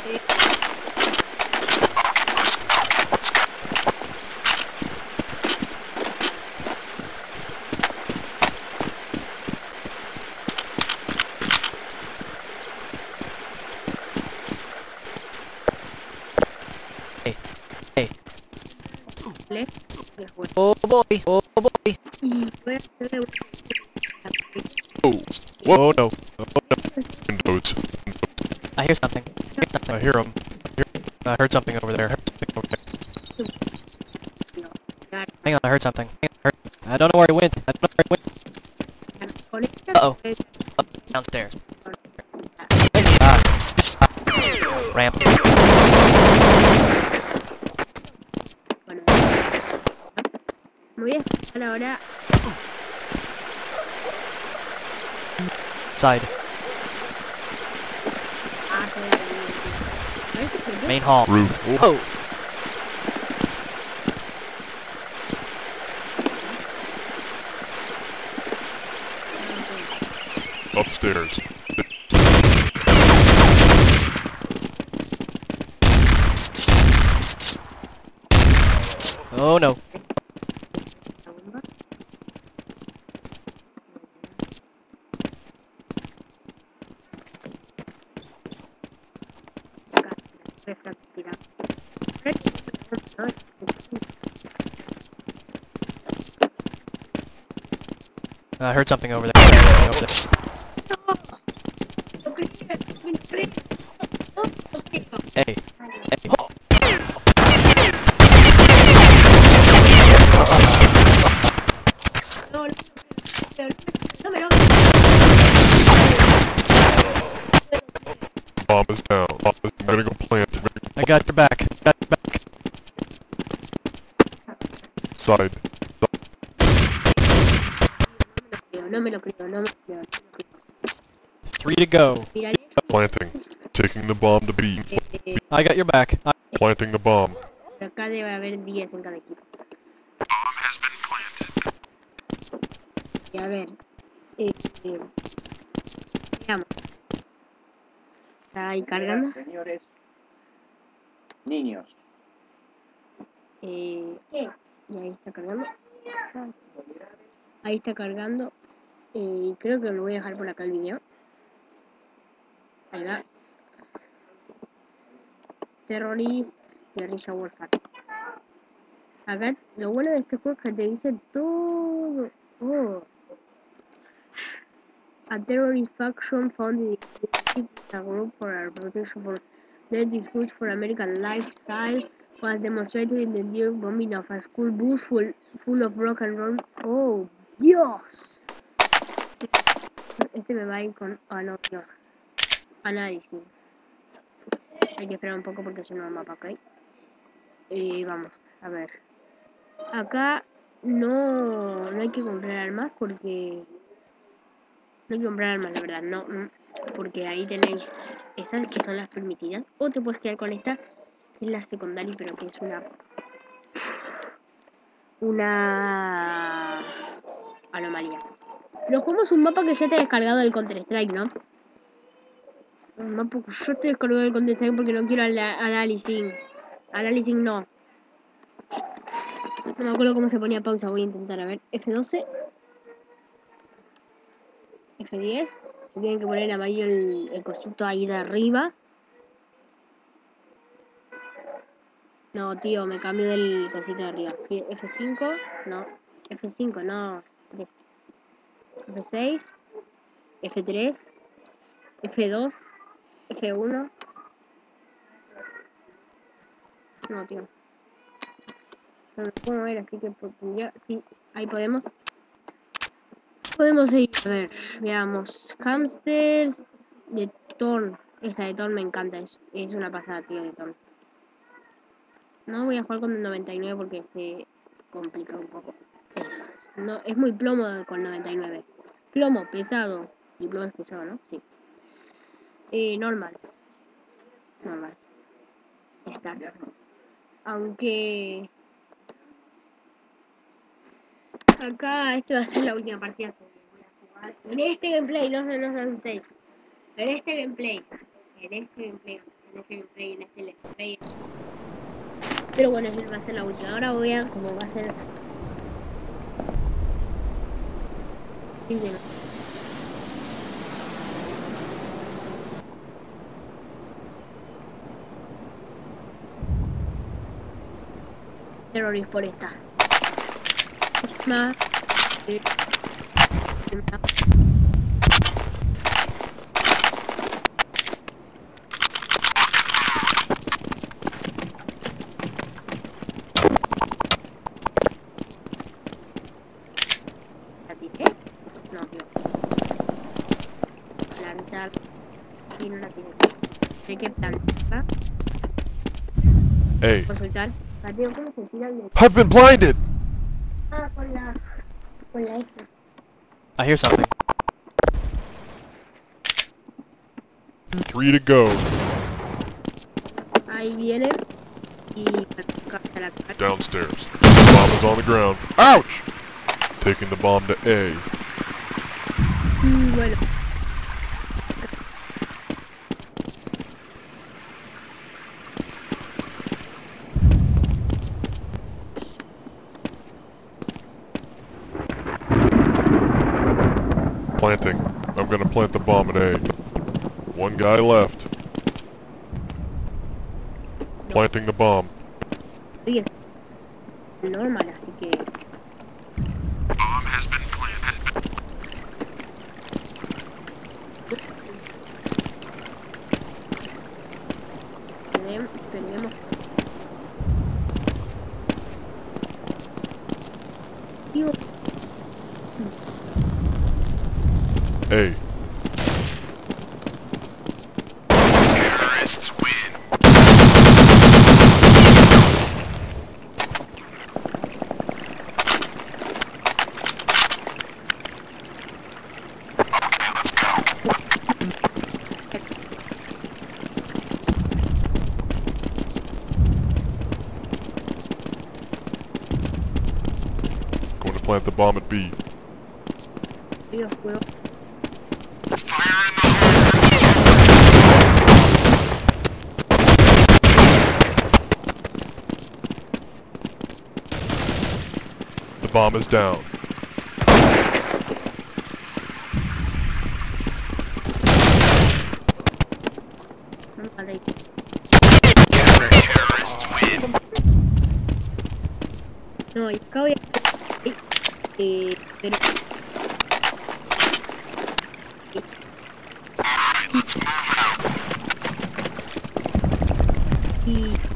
Oh boy, oh boy. Oh, whoa, no. Oh, no. Windows. I hear something. I hear him. I heard something over there. Hang on, I heard something. I don't know where it went. Uh-oh. Downstairs. Ramp. Muy bien, ahora Side. Main hall. Roof. Oh! Upstairs. Oh no. I heard something over there. Hey. Hey. Oh. Bomb is down. I'm gonna go plant. I got your back. Side. no me lo creo. 3 to go. Mira Planting. Taking the bomb to B. I got your back. Planting the bomb. Pero acá debe haber 10 en cada equipo. Y a ver. Veamos. Está ahí cargando. Señores, niños. Y ahí está cargando. Ahí está cargando. Y creo que lo voy a dejar por acá el video. Ahí va. Terrorist, Guerrilla Warfare. Acá lo bueno de este juego es que te dice todo. Oh. A terrorist faction founded in a group for a protection for their disputes for American lifestyle was demonstrated in the near bombing of a school bus full of rock and roll. Oh, Dios. Este me va a ir con... Ah, no, Dios. Análisis. Hay que esperar un poco porque es un nuevo mapa, ¿ok? Y vamos, a ver. Acá no hay que comprar armas porque... No hay que comprar armas, la verdad, no. Porque ahí tenéis esas que son las permitidas. O te puedes quedar con esta, que es la secundaria, pero que es una anomalía. Pero jugamos un mapa que ya te ha descargado del Counter-Strike, ¿no? Un mapa que yo te descargado del Counter-Strike porque no quiero análisis. Análisis no. No me acuerdo cómo se ponía pausa, voy a intentar, a ver. F12. F10. Tienen que poner en amarillo el cosito ahí de arriba. No, tío, me cambio del cosito de arriba. F5, no. F5, no. 3. F6. F3. F2. F1. No, tío. No me puedo mover, así que ya, sí, ahí podemos. Podemos seguir. A ver, veamos. Hamsters de Thorn. Esa de Thorn me encanta. Es una pasada, tío, de Thorn. No voy a jugar con el 99 porque se complica un poco. Es muy plomo con 99. Plomo, pesado. Y plomo es pesado, ¿no? Sí. Normal. Start. Aunque... Acá esta va a ser la última partida que voy a jugar. En este gameplay, no sé ustedes. En este gameplay. en este let's play. Pero bueno, esa va a ser la última. Ahora voy a, como va a ser... Terrorist por esta. Más. ¿La tiré? No, tío. La mitad. Sí, no la tiré. Hay que plantarla. Hey, Por soltar. La tío, ¿cómo se tira bien? I've been blinded! Ah, con la esta. I hear something. 3 to go. Ahí vienen. Y hasta la cara. Downstairs. The bomb is on the ground. Ouch! Taking the bomb to A. Bueno. Planting. I'm gonna plant the bomb at A. One guy left. Planting the bomb. Sí, es normal, así que... Bomb has been planted. Tenemos... Tío, A. Terrorists win. Okay, let's go. Going to plant the bomb at B. tío, juego... Fire in the hole. The bomb is down. Vale. Terrorists win. No, y acá voy a... pero... Alright, let's move out. Y...